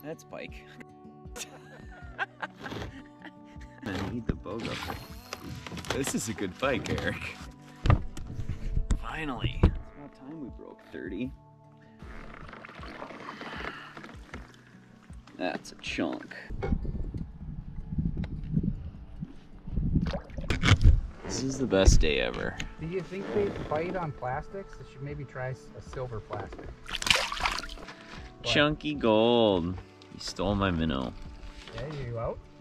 That's pike. I need the boat up. This is a good pike, Eric. Finally. It's about time we broke 30. That's a chunk. This is the best day ever. Do you think they bite on plastics? They should maybe try a silver plastic. Chunky gold. You stole my minnow. Yeah, you out?